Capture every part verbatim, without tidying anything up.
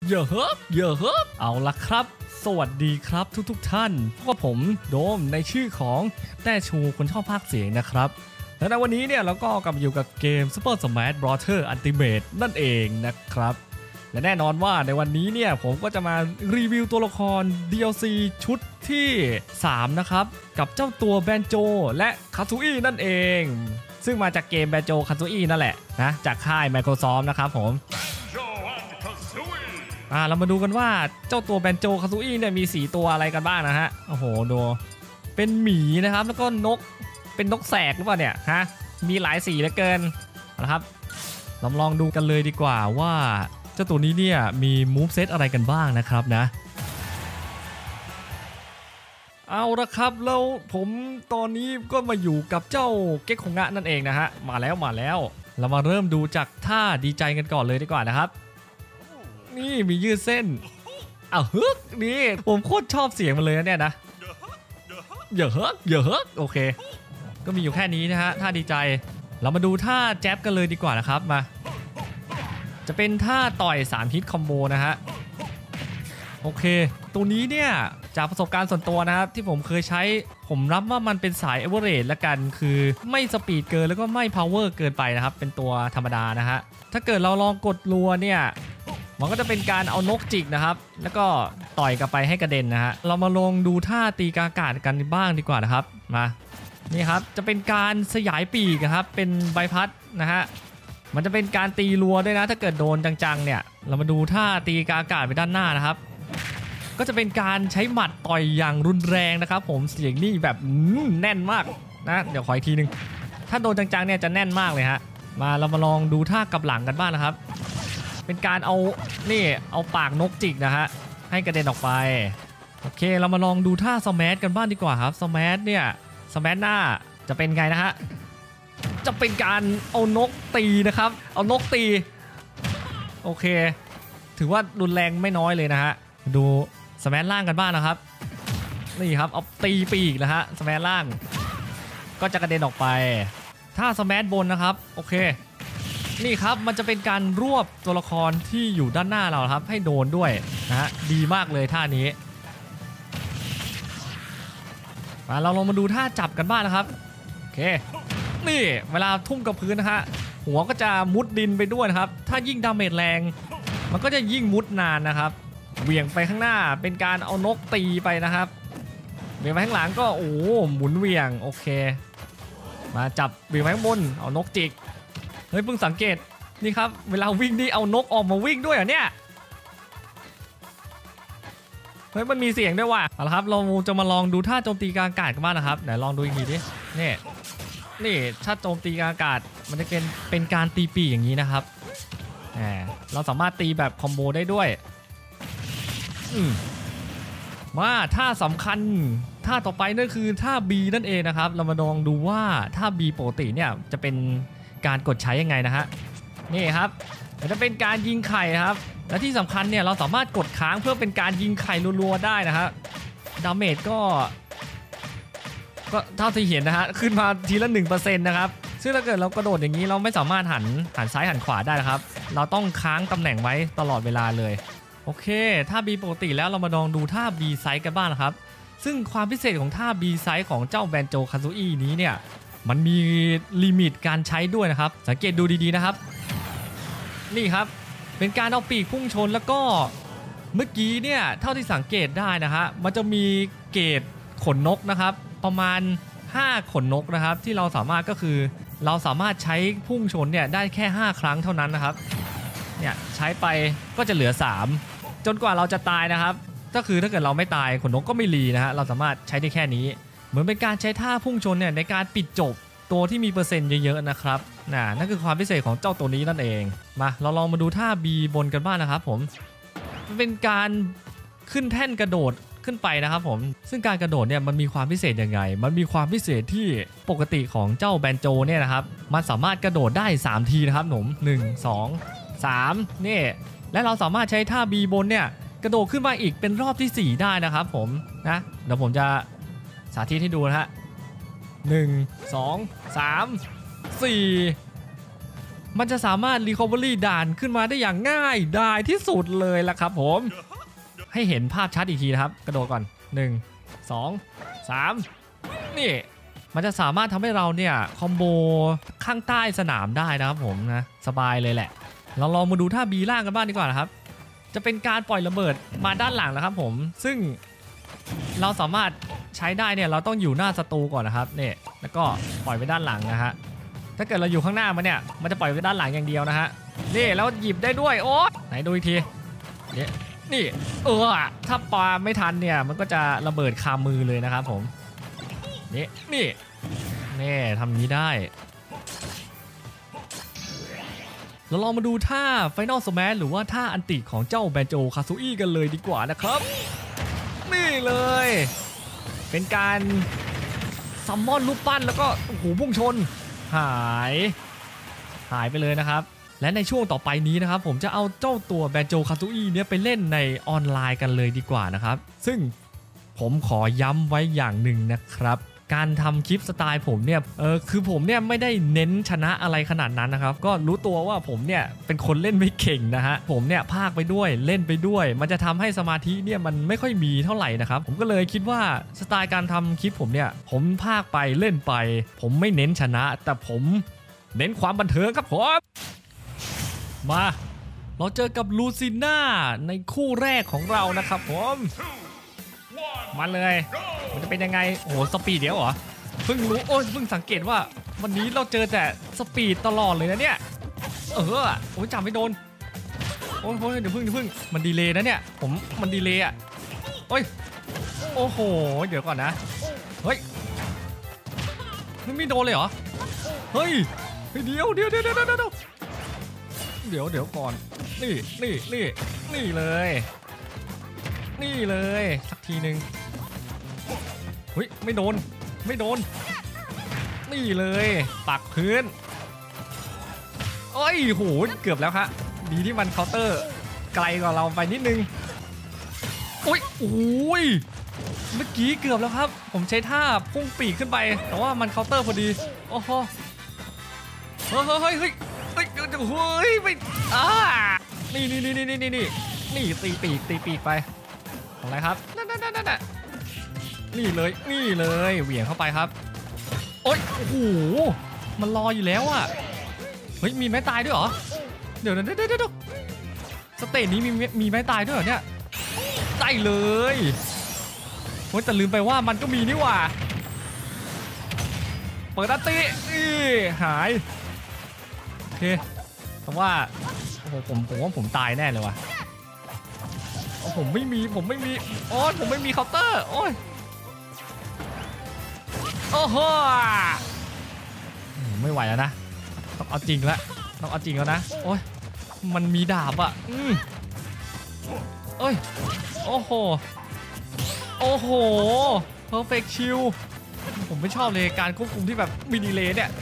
เยอะเฮ้เยอะเฮ้เอาละครับสวัสดีครับทุกๆท่านพวกผมโดมในชื่อของแต้ชูคนชอบพากย์เสียงนะครับและในวันนี้เนี่ยเราก็กลับมาอยู่กับเกม Super Smash Bros. Ultimate นั่นเองนะครับและแน่นอนว่าในวันนี้เนี่ยผมก็จะมารีวิวตัวละคร ดี แอล ซี ชุดที่สามนะครับกับเจ้าตัวแบนโจและคาซูอินั่นเองซึ่งมาจากเกมแบนโจคาซูอินั่นแหละนะจากค่าย Microsoft นะครับผมอ่าเรามาดูกันว่าเจ้าตัวแบนโจคาซูอิเนี่ยมีสีตัวอะไรกันบ้างนะฮะโอ้โหดูเป็นหมีนะครับแล้วก็นกเป็นนกแสกหรือเปล่าเนี่ยฮะมีหลายสีเหลือเกินนะครับเราลองดูกันเลยดีกว่าว่าเจ้าตัวนี้เนี่ยมีมูฟเซตอะไรกันบ้างนะครับนะเอาละครับแล้วผมตอนนี้ก็มาอยู่กับเจ้าเก็กคงะนั่นเองนะฮะมาแล้วมาแล้วเรามาเริ่มดูจากท่าดีใจกันก่อนเลยดีกว่านะครับนี่มียืดเส้นอ้าวฮึกนี่ผมโคตรชอบเสียงมันเลยนะเนี่ยนะเยอะฮึกเยอะฮึกโอเคก็มีอยู่แค่นี้นะฮะท่าดีใจเรามาดูท่าแจ๊บกันเลยดีกว่านะครับมาจะเป็นท่าต่อยสามฮิตคอมโบนะฮะโอเคตัวนี้เนี่ยจากประสบการณ์ส่วนตัวนะครับที่ผมเคยใช้ผมรับว่ามันเป็นสายเอเวอเรจละกันคือไม่สปีดเกินแล้วก็ไม่พาวเวอร์เกินไปนะครับเป็นตัวธรรมดานะฮะถ้าเกิดเราลองกดรัวเนี่ยมันก็จะเป็นการเอานกจิกนะครับแล้วก็ต่อยกลับไปให้กระเด็นนะฮะเรามาลองดูท่าตีกากาศกันบ้างดีกว่านะครับมานี่ครับจะเป็นการสยายปีกนะครับเป็นใบพัดนะฮะมันจะเป็นการตีรัวด้วยนะถ้าเกิดโดนจังๆเนี่ยเรามาดูท่าตีกากาศไปด้านหน้านะครับก็จะเป็นการใช้หมัดต่อยอย่างรุนแรงนะครับผมเสียงนี่แบบแน่นมากนะเดี๋ยวขออีกทีนึงถ้าโดนจังๆเนี่ยจะแน่นมากเลยฮะมาเรามาลองดูท่ากับหลังกันบ้างนะครับเป็นการเอานี่เอาปากนกจิกนะฮะให้กระเด็นออกไปโอเคเรามาลองดูท่าสแมชกันบ้างดีกว่าครับสแมชเนี่ยสแมชหน้าจะเป็นไงนะฮะจะเป็นการเอานกตีนะครับเอานกตีโอเคถือว่ารุนแรงไม่น้อยเลยนะฮะดูสแมชล่างกันบ้างนะครับนี่ครับเอาตีปีกนะฮะสแมชล่างก็จะกระเด็นออกไปถ้าสแมชบนนะครับโอเคนี่ครับมันจะเป็นการรวบตัวละครที่อยู่ด้านหน้าเราครับให้โดนด้วยนะฮะดีมากเลยท่านี้มาเราลองมาดูท่าจับกันบ้างนะครับโอเคนี่เวลาทุ่มกับพื้นนะฮะหัวก็จะมุดดินไปด้วยนะครับถ้ายิ่งดาเมจแรงมันก็จะยิ่งมุดนานนะครับเหวี่ยงไปข้างหน้าเป็นการเอานกตีไปนะครับเหวี่ยงไปข้างหลังก็โอ้หมุนเหวี่ยงโอเคมาจับเหวี่ยงไปข้างบนเอานกจิกเฮ้ยเพิ่งสังเกตนี่ครับเวลาวิ่งนี่เอานกออกมาวิ่งด้วยเหรอเนี่ยเฮ้ยมันมีเสียงด้วยว่ะเอาละครับเราจะมาลองดูท่าโจมตีกลางอากาศกันบ้างนะครับไหนลองดูอีกทีดินี่นี่ถ้าโจมตีกลางอากาศมันจะเป็นเป็นการตีปีอย่างนี้นะครับแหมเราสามารถตีแบบคอมโบได้ด้วยมาท่าสำคัญท่าต่อไปนั่นคือท่า B นั่นเองนะครับเรามาลองดูว่าท่า B ปกติเนี่ยจะเป็นการกดใช้ยังไงนะฮะนี่ครับมันจะเป็นการยิงไข่ครับและที่สำคัญเนี่ยเราสามารถกดค้างเพื่อเป็นการยิงไข่รัวๆได้นะฮะดาเมจก็ก็เท่าที่เห็นนะฮะขึ้นมาทีละ หนึ่งเปอร์เซ็นต์ นะครับซึ่งถ้าเกิดเรากระโดดอย่างนี้เราไม่สามารถหันหันซ้ายหันขวาได้นะครับเราต้องค้างตำแหน่งไว้ตลอดเวลาเลยโอเคท่า B ปกติแล้วเรามาลองดูท่า B ไซส์กันบ้างนะครับซึ่งความพิเศษของท่า B ไซส์ของเจ้าแบนโจคาซูอินี้เนี่ยมันมีลิมิตการใช้ด้วยนะครับสังเกตดูดีๆนะครับนี่ครับเป็นการเอาปีกพุ่งชนแล้วก็เมื่อกี้เนี่ยเท่าที่สังเกตได้นะฮะมันจะมีเกรดขนนกนะครับประมาณห้าขนนกนะครับที่เราสามารถก็คือเราสามารถใช้พุ่งชนเนี่ยได้แค่ห้าครั้งเท่านั้นนะครับเนี่ยใช้ไปก็จะเหลือสามจนกว่าเราจะตายนะครับก็คือถ้าเกิดเราไม่ตายขนนกก็ไม่รีนะฮะเราสามารถใช้ได้แค่นี้เหมือนเป็นการใช้ท่าพุ่งชนเนี่ยในการปิดจบตัวที่มีเปอร์เซ็นต์เยอะๆนะครับน่ะนั่นคือความพิเศษของเจ้าตัวนี้นั่นเองมาเราลองมาดูท่า B บนกันบ้างนะครับผมมันเป็นการขึ้นแท่นกระโดดขึ้นไปนะครับผมซึ่งการกระโดดเนี่ยมันมีความพิเศษยังไงมันมีความพิเศษที่ปกติของเจ้าแบนโจเนี่ยนะครับมันสามารถกระโดดได้สามทีนะครับหนุ่มหนึ่ง สอง สามนี่และเราสามารถใช้ท่า B บนเนี่ยกระโดดขึ้นมาอีกเป็นรอบที่สี่ได้นะครับผมนะเดี๋ยวผมจะสาธิตให้ดูนะฮะหนึ่ง สอง สาม สี่มันจะสามารถรีคอเวอรี่ด่านขึ้นมาได้อย่างง่ายได้ที่สุดเลยล่ะครับผมให้เห็นภาพชัดอีกทีนะครับกระโดดก่อนหนึ่ง สอง สามนี่มันจะสามารถทำให้เราเนี่ยคอมโบข้างใต้สนามได้นะครับผมนะสบายเลยแหละเราลองมาดูท่าบีล่างกันบ้างดีกว่านะครับจะเป็นการปล่อยระเบิดมาด้านหลังนะครับผมซึ่งเราสามารถใช้ได้เนี่ยเราต้องอยู่หน้าศัตรูก่อนนะครับเนี่ยแล้วก็ปล่อยไปด้านหลังนะฮะถ้าเกิดเราอยู่ข้างหน้ามันเนี่ยมันจะปล่อยไปด้านหลังอย่างเดียวนะฮะนี่แล้วหยิบได้ด้วยโอ้ไหนดูอีกทีเนี่ยนี่เออถ้าปาไม่ทันเนี่ยมันก็จะระเบิดคามือเลยนะครับผมนี่นี่นี่ทำนี้ได้เราลองมาดูท่า Final Smash หรือว่าท่าอันติของเจ้าแบนโจคาซุอิกันเลยดีกว่านะครับนี่เลยเป็นการซัมมอนรูปปั้นแล้วก็โอ้โหพุ่งชนหายหายไปเลยนะครับและในช่วงต่อไปนี้นะครับผมจะเอาเจ้าตัวแบนโจคาซุอิเนี่ยไปเล่นในออนไลน์กันเลยดีกว่านะครับซึ่งผมขอย้ำไว้อย่างหนึ่งนะครับการทำคลิปสไตล์ผมเนี่ยเออคือผมเนี่ยไม่ได้เน้นชนะอะไรขนาดนั้นนะครับก็รู้ตัวว่าผมเนี่ยเป็นคนเล่นไม่เก่งนะฮะผมเนี่ยพากไปด้วยเล่นไปด้วยมันจะทำให้สมาธิเนี่ยมันไม่ค่อยมีเท่าไหร่นะครับผมก็เลยคิดว่าสไตล์การทำคลิปผมเนี่ยผมพากไปเล่นไปผมไม่เน้นชนะแต่ผมเน้นความบันเทิงครับผมมาเราเจอกับลูซิน่าในคู่แรกของเรานะครับผมมาเลยมันจะเป็นยังไงโอ้โหสปีดเดี๋ยวเหรอเพิ่งรู้โอ้ยเพิ่งสังเกตว่าวันนี้เราเจอแต่สปีดตลอดเลยนะเนี่ยเออโอ้ยจับไม่โดนโอ้ยเดี๋ยวเพิ่งเดี๋ยวเพิ่งมันดีเลย์นะเนี่ยผมมันดีเลย์อ่ะโอ้ยโอ้โหเดี๋ยวก่อนนะเฮ้ยไม่โดนเลยเหรอเฮ้ยเดี๋ยวเดี๋ยวเดี๋ยวเดี๋ยวเดี๋ยวเดี๋ยวเดี๋ยวก่อนนี่นี่นี่นี่เลยนี่เลยสักทีหนึ่งเฮ้ยไม่โดนไม่โดนนี่เลยปักพื้นโอ้ยโหเกือบแล้วครับดีที่มันเคาน์เตอร์ไกลกว่าเราไปนิดนึงโอ้ยโอ้ยเมื่อกี้เกือบแล้วครับผมใช้ท่าพุ่งปีกขึ้นไปแต่ว่ามันเคาน์เตอร์พอดีโอ้โหเฮ้ยเฮ้ยเฮ้ยเฮ้ยเฮ้ยไม่อ่านี่นี่นี่นี่นี่นี่นี่ตีปีกตีปีกไปอะไรครับนั่นนั่นนั่นนั่นนี่เลยนี่เลยเหวี่ยงเข้าไปครับโอ๊ยโอ้โหมันรออยู่แล้วอ่ะเฮ้ยมีไม้ตายด้วยเหรอเดี๋ยวเดี๋ยวเดี๋ยวเดี๋ยวสเตจนี้มีมีไม้ตายด้วยเหรอเนี่ยได้เลยโอ้ยแต่ลืมไปว่ามันก็มีนี่หว่าเปิดอัตตินี่หายโอเคแต่ว่าโอ้โหผมผมว่าผมตายแน่เลยว่ะผมไม่มีผมไม่มีโอ้ยผมไม่มีเคาน์เตอร์โอ้ยโอ้โหไม่ไหวแล้วนะต้องเอาจริงแล้วต้องเอาจริงแล้วนะโอ้ยมันมีดาบอ่ะอืมเอ้ยโอ้โหโอ้โห perfect shield ผมไม่ชอบเลยการควบคุมที่แบบมีดีเลย์เนี่ย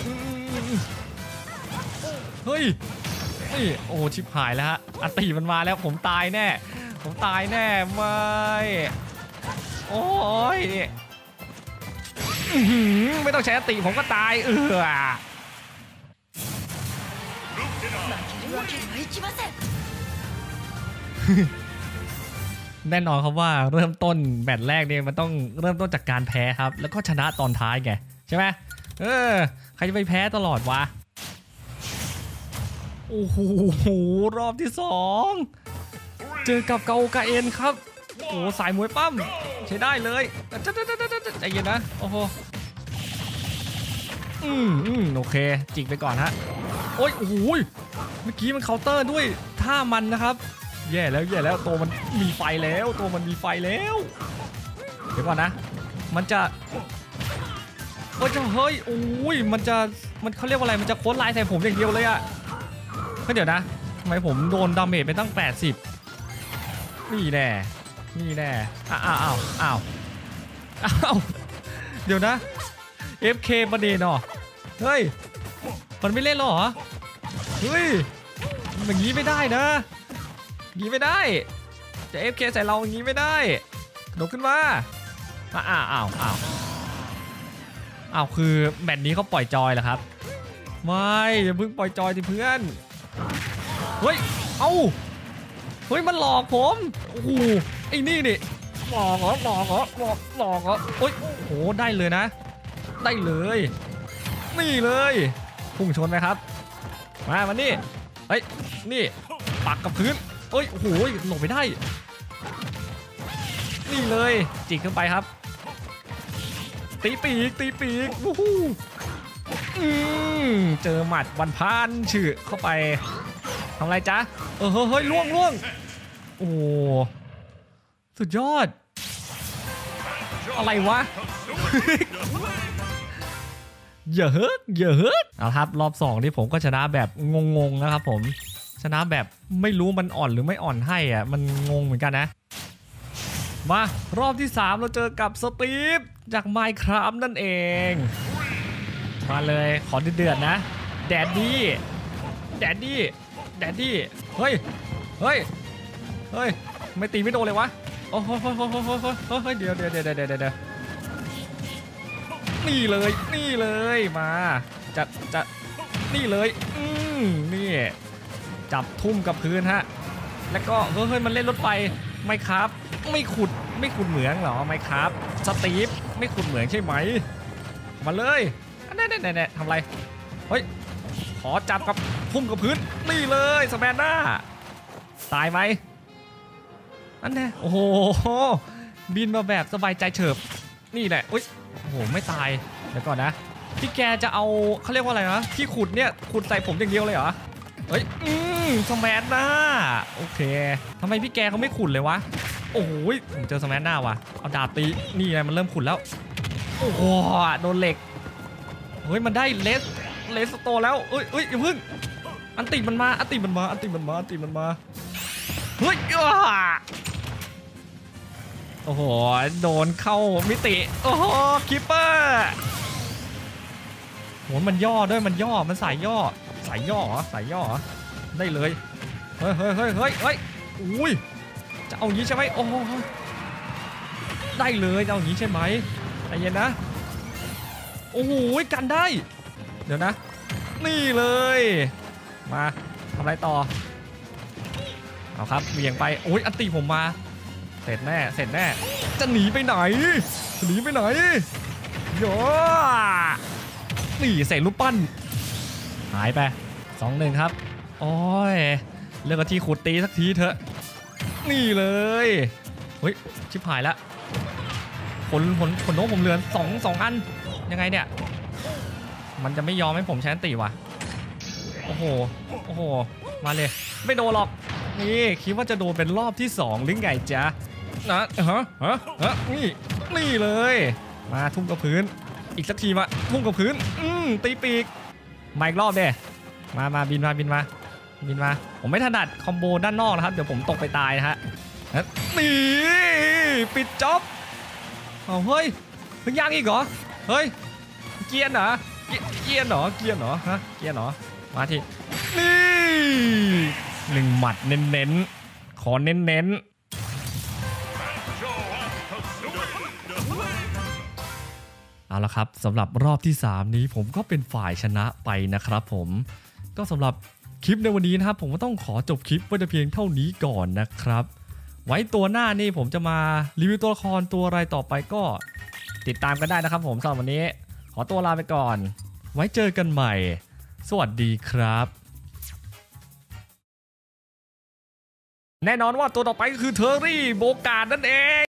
เฮ้ยนี่โอ้ชิบหายแล้วฮะอัตติมันมาแล้วผมตายแน่ผมตายแน่ไม่โอ้ยไม่ต้องใช้อัตติผมก็ตายเออแน่นอนครับว่าเริ่มต้นแมตช์แรกเนี่ยมันต้องเริ่มต้นจากการแพ้ครับแล้วก็ชนะตอนท้ายไงใช่ไหมเออใครจะไปแพ้ตลอดวะโอ้โหรอบที่สองเจอกับเกาโกเอ็นครับโอ้สายมวยปั้มใช้ได้เลยใจเย็นนะโอ้โหอืมอืมโอเคจิกไปก่อนฮะโอ้ยโอ้โหเมื่อกี้มันเคาน์เตอร์ด้วยท่ามันนะครับแย่แล้วแย่แล้วตัวมันมีไฟแล้วตัวมันมีไฟแล้วเดี๋ยวก่อนนะมันจะโอ้ยเฮ้ยโอ้ยมันจะมันเขาเรียกว่าอะไรมันจะโค้ดลายใส่ผมอย่างเดียวเลยอะก็เดี๋ยวนะทำไมผมโดนดาเมจไปตั้งแปดสิบนี่แน่นี่แน่อ้าวอ้าวอ้าวอ้าวเดี๋ยวนะ เอฟ เค ประเด็นเหรอเฮ้ยมันไม่เล่นหรอเฮ้ยอย่างนี้ไม่ได้นะอย่างนี้ไม่ได้จะ เอฟ เค ใส่เราอย่างนี้ไม่ได้โดดขึ้นมาอ้าวอ้าวอ้าวอ้าวคือแมตช์นี้เขาปล่อยจอยเหรอครับไม่อย่าเพิ่งปล่อยจอยดิเพื่อนเฮ้ยเอ้าเฮ้ยมันหลอกผมโอ้โหไอ้นี่นี่หลอกเหรอหลอกเหรอหลอกหลอกเหรอโอ้ยโอ้โหได้เลยนะได้เลยนี่เลยพุ่งชนไหมครับมามานี่เฮ้ยนี่ปักกับพื้นเฮ้ยโอ้โหหลบไม่ได้นี่เลยจิกขึ้นไปครับตีปีกตีปีกวู้ฮู้อืมเจอหมัดวันพานฉื่อเข้าไปทำไรจ๊ะเออเฮ้ยล่วงล่วงโอ้สุดยอดอะไรวะ อย่าเฮิร์กอย่าเฮิร์กเอาครับรอบสองนี่ผมก็ชนะแบบงงๆนะครับผมชนะแบบไม่รู้มันอ่อนหรือไม่อ่อนให้อ่ะมันงงเหมือนกันนะมารอบที่สามเราเจอกับสตีฟจาก Minecraft นั่นเองมาเลยขอเดือดๆนะแดดดี้แดดดี้แดดดี้เฮ้ยเฮ้ยเฮ้ยไม่ตีไม่โดนเลยวะโอ้โหเฮ้ยเฮ้ยเดี๋ยวเดี๋ยวเดี๋ยวเดี๋ยวเดี๋ยวนี่เลยนี่เลยมาจัดจัดนี่เลยอืมนี่จับทุ่มกับพื้นฮะแล้วก็เฮ้ยมันเล่นรถไฟไม่ครับไม่ขุดไม่ขุดเหมืองหรอไม่ครับสตีฟไม่ขุดเหมืองใช่ไหมมาเลยแน่แน่แน่ทำไรเฮ้ยขอจับกับทุ่มกับพื้นนี่เลยสแมนด้าตายไหมอันนี้โอ้โหบินมาแบบสบายใจเฉิบนี่แหละอุ้ยโอ้โหไม่ตายเดี๋ยวก่อนนะพี่แกจะเอาเขาเรียกว่าอะไรนะที่ขุดเนี่ยขุดใส่ผมอย่างเดียวเลยเหรอเฮ้ยอืมสแมนด้าโอเคทำไมพี่แกเขาไม่ขุดเลยวะโอ้โหผมเจอสแมนด้าว่ะเอาดาบตีนี่ไงมันเริ่มขุดแล้วโอ้โหโดนเหล็กเฮ้ยมันได้เลสเลสโตแล้วเอ้ยเอ้ยอย่าพึ่งอันติมันมาอันติมันมาอันติมันมาอันติมันมาเฮ้ยโอ้โหโดนเข้ามิติโอ้โหคิปเปอร์โหมันย่อด้วยมันย่อมันสายย่อสายย่อเหรอสายย่อได้เลยเฮ้ยเฮ้ยเฮ้ยเฮ้ยเฮ้ยอุ้ยจะเอาอย่างนี้ใช่ไหมโอ้โหได้เลยเอาอย่างนี้ใช่ไหมใจเย็นนะโอ้โหกันได้เดี๋ยวนะนี่เลยมาทำอะไรต่อเอาครับเบี่ยงไปโอ้ยอันตีผมมาเสร็จแน่เสร็จแน่จะหนีไปไหนจะหนีไปไหนโย่นี่เสร็จรูปปั้นหายไปสองหนึ่งครับโอ้ยเลือกที่ขุดตีสักทีเถอะนี่เลยเฮ้ยชิบหายแล้วผลผลผลโน้มผมเหลือสองสองอันยังไงเนี่ยมันจะไม่ยอมให้ผมใช้อันตีว่ะโอ้โหโอ้โหมาเลยไม่โดนหรอกนี่คิดว่าจะโดนเป็นรอบที่สองหรือไงจ๊ะนะฮะฮะฮะนี่นี่เลยมาทุ่มกับพื้นอีกสักทีมาทุ่มกับพื้นอืมตีปีกมาอีกรอบเด้มามาบินมาบินมาบินมาผมไม่ถนัดคอมโบด้านนอกนะครับเดี๋ยวผมตกไปตายนะฮะนี่ปิดจ็อบเอาเฮ้ยเพิ่งย่างอีกเหรอเฮ้ยเกียร์เหรอเกียร์เหรอเกียร์เหรอฮะเกียร์เหรอมาทีนี่หนึ่งหมัดเน้นๆขอเน้นๆเอาละครับสำหรับรอบที่สามนี้ผมก็เป็นฝ่ายชนะไปนะครับผมก็สำหรับคลิปในวันนี้นะครับผมก็ต้องขอจบคลิปไว้แต่เพียงเท่านี้ก่อนนะครับไว้ตัวหน้านี่ผมจะมารีวิวตัวละครตัวอะไรต่อไปก็ติดตามกันได้นะครับผมสำหรับวันนี้ขอตัวลาไปก่อนไว้เจอกันใหม่สวัสดีครับแน่นอนว่าตัวต่อไปก็คือเทอร์รี่โบกาดนั่นเอง